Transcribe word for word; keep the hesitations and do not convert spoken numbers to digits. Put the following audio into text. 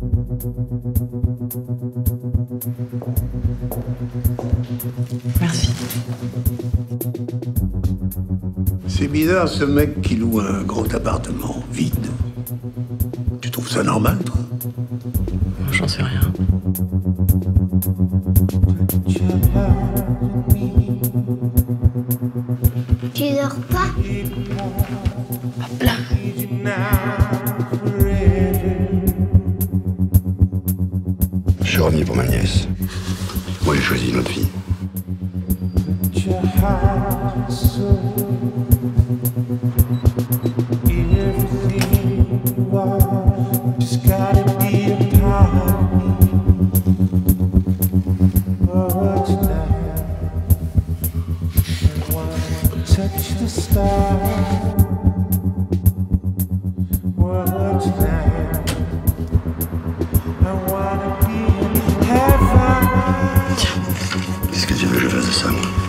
Merci. C'est bizarre, ce mec qui loue un gros appartement vide. Tu trouves ça normal, toi? J'en sais rien. Tu dors pas? Hop là. Je suis revenu pour ma nièce. Moi, j'ai choisi une autre fille. Touch the stars. What's that? I wanna be in heaven. Qu'est-ce que tu veux que je fasse de ça, moi?